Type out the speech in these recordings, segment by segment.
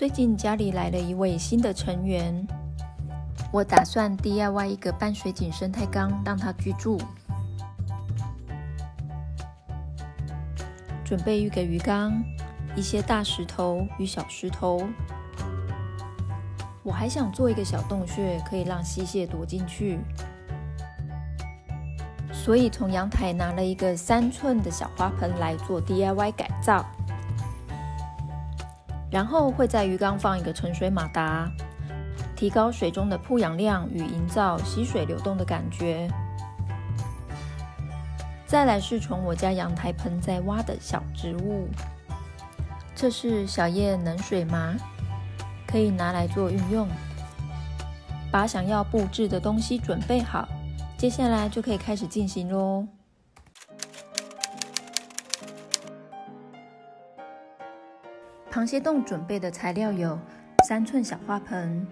最近家里来了一位新的成员，我打算 DIY 一个半水井生态缸让他居住。准备一个鱼缸，一些大石头与小石头。我还想做一个小洞穴，可以让溪蟹躲进去。所以从阳台拿了一个3寸的小花盆来做 DIY 改造。然后会在鱼缸放一个沉水马达，提高水中的曝氧量与营造溪水流动的感觉。再来是从我家阳台盆栽挖的小植物，这是小叶冷水麻，可以拿来做运用。把想要布置的东西准备好，接下来就可以开始进行咯。螃蟹洞准备的材料有3寸小花盆、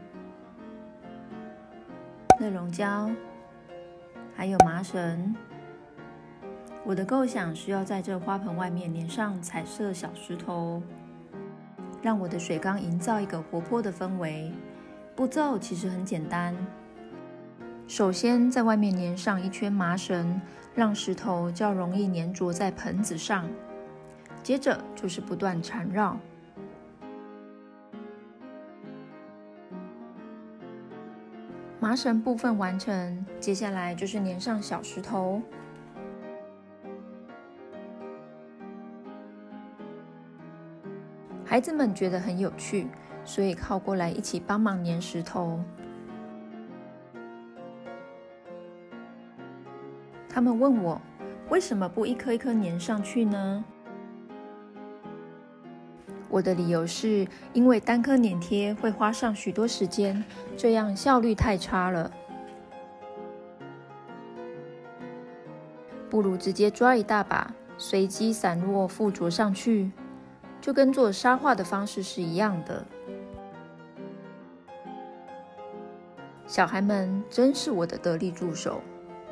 热熔胶，还有麻绳。我的构想是要在这花盆外面粘上彩色小石头，让我的水缸营造一个活泼的氛围。步骤其实很简单，首先在外面粘上一圈麻绳，让石头较容易粘着在盆子上。接着就是不断缠绕。麻绳部分完成，接下来就是粘上小石头。孩子们觉得很有趣，所以靠过来一起帮忙粘石头。他们问我，为什么不一颗一颗粘上去呢？我的理由是因为单颗粘贴会花上许多时间，这样效率太差了。不如直接抓一大把，随机散落附着上去，就跟做沙画的方式是一样的。小孩们真是我的得力助手。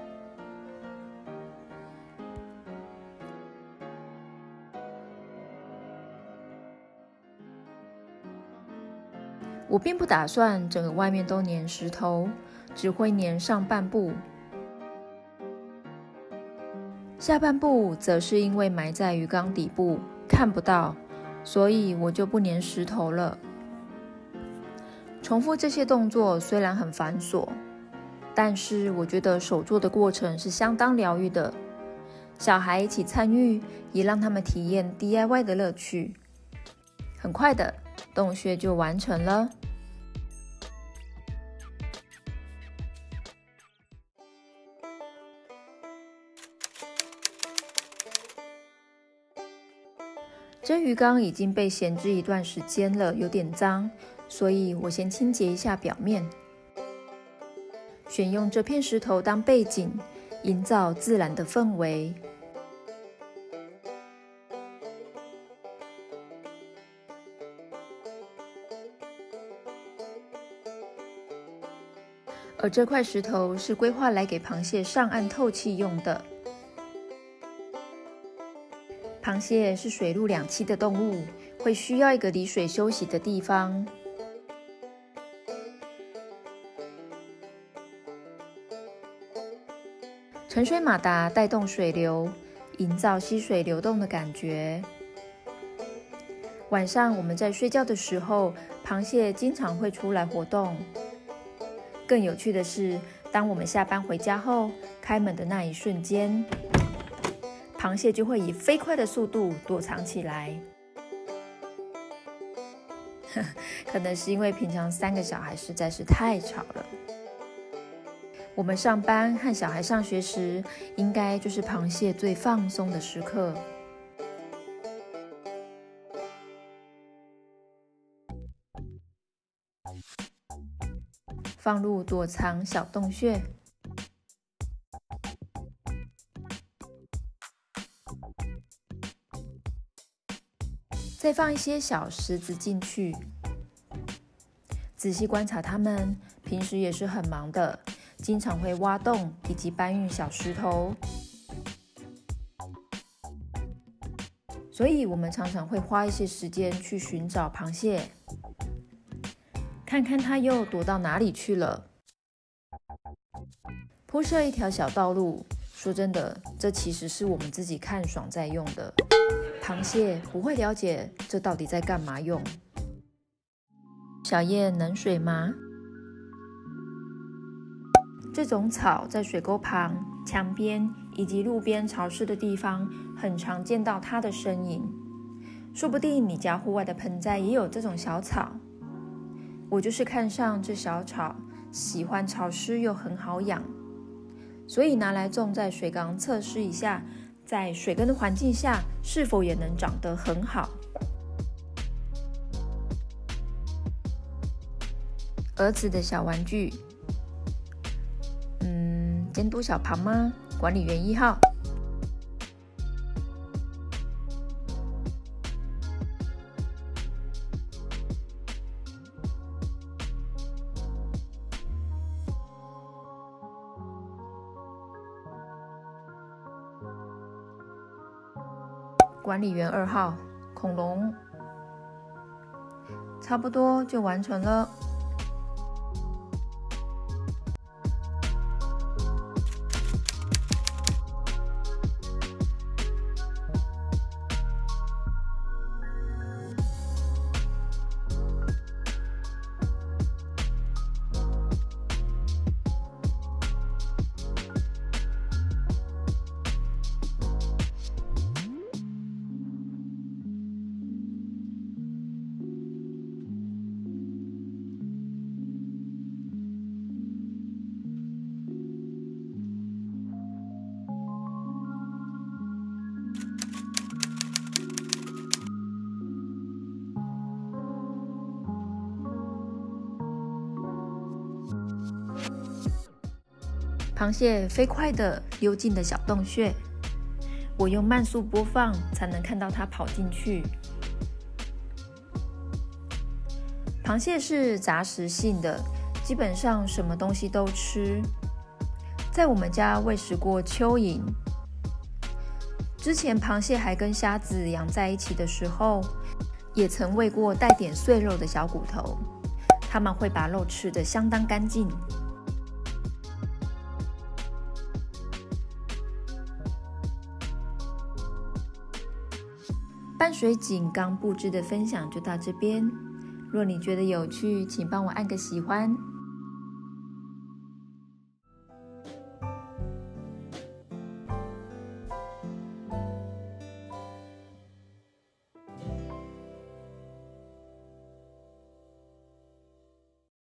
我并不打算整个外面都粘石头，只会粘上半部。下半部则是因为埋在鱼缸底部，看不到，所以我就不粘石头了。重复这些动作虽然很繁琐，但是我觉得手做的过程是相当疗愈的。小孩一起参与，也让他们体验 DIY 的乐趣。很快的，洞穴就完成了。这鱼缸已经被闲置一段时间了，有点脏，所以我先清洁一下表面。选用这片石头当背景，营造自然的氛围。而这块石头是规划来给螃蟹上岸透气用的。螃蟹是水陆两栖的动物，会需要一个离水休息的地方。沉水马达带动水流，营造溪水流动的感觉。晚上我们在睡觉的时候，螃蟹经常会出来活动。更有趣的是，当我们下班回家后，开门的那一瞬间，螃蟹就会以飞快的速度躲藏起来。可能是因为平常3个小孩实在是太吵了。我们上班和小孩上学时，应该就是螃蟹最放松的时刻。放入躲藏小洞穴。再放一些小石子进去。仔细观察它们，平时也是很忙的，经常会挖洞以及搬运小石头。所以我们常常会花一些时间去寻找螃蟹。 看看它又躲到哪里去了。铺设一条小道路，说真的，这其实是我们自己看爽在用的。螃蟹不会了解这到底在干嘛用。小叶能水吗？这种草在水沟旁、墙边以及路边潮湿的地方很常见到它的身影。说不定你家户外的盆栽也有这种小草。我就是看上这小草，喜欢潮湿又很好养，所以拿来种在水缸测试一下，在水耕的环境下是否也能长得很好。儿子的小玩具，监督小庞吗？管理员1号。管理员2号，恐龙。差不多就完成了。螃蟹飞快地溜进了小洞穴，我用慢速播放才能看到它跑进去。螃蟹是杂食性的，基本上什么东西都吃。在我们家喂食过蚯蚓，之前螃蟹还跟虾子养在一起的时候，也曾喂过带点碎肉的小骨头，它们会把肉吃得相当干净。淡水井刚布置的分享就到这边，若你觉得有趣，请帮我按个喜欢，